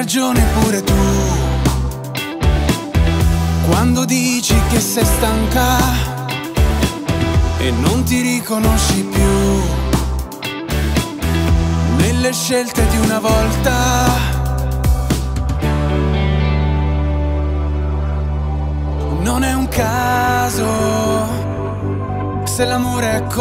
ragione pure tu quando dici che sei stanca e non ti riconosci più nelle scelte di una volta. Non è un caso se l'amore è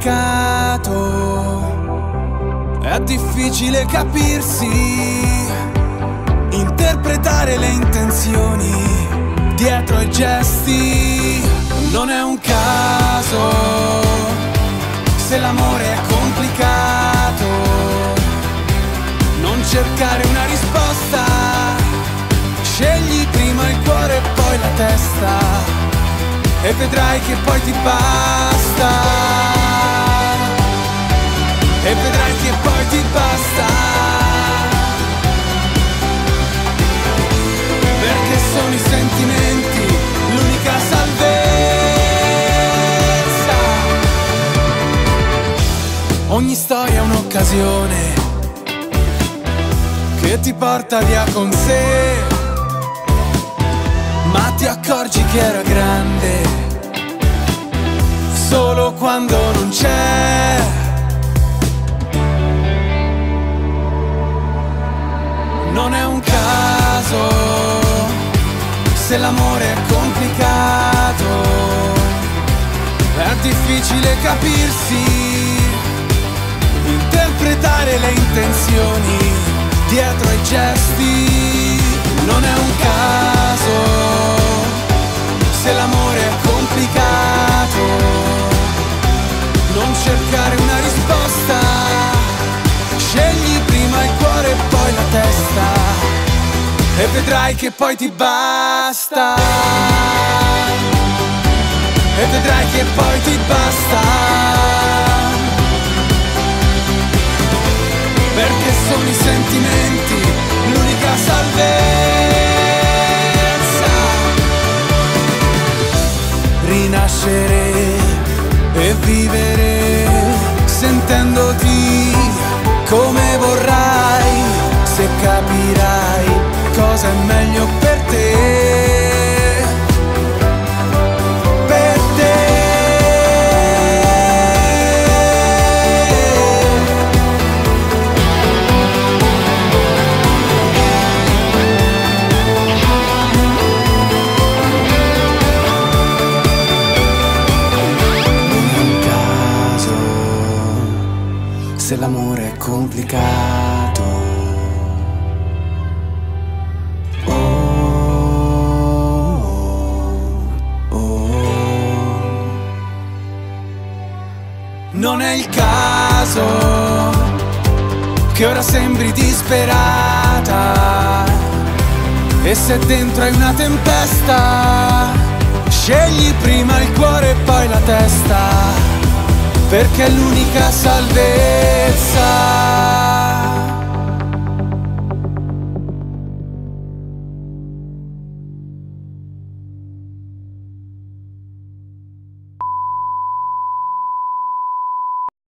complicato, è difficile capirsi, interpretare le intenzioni dietro ai gesti. Non è un caso se l'amore è complicato, non cercare una risposta, scegli prima il cuore e poi la testa e vedrai che poi ti basta, e vedrai che poi ti basta, perché sono i sentimenti l'unica salvezza. Ogni storia è un'occasione che ti porta via con sé, ma ti accorgi che era grande solo quando non c'è. Non è un caso se l'amore è complicato, è difficile capirsi, interpretare le intenzioni dietro ai gesti. Non è un caso se l'amore è complicato, non cercare una risposta, scegli prima il cuore e poi la testa e vedrai che poi ti basta, e vedrai che poi ti basta, perché sono i sentimenti l'unica salvezza. Rinascere e vivere sentendoti come vorrai, se capirai cosa è meglio per te, per te. Se l'amore è complicato, oh, oh, oh. Non è il caso che ora sembri disperata, e se dentro hai una tempesta, scegli prima il cuore e poi la testa, perché è l'unica salvezza.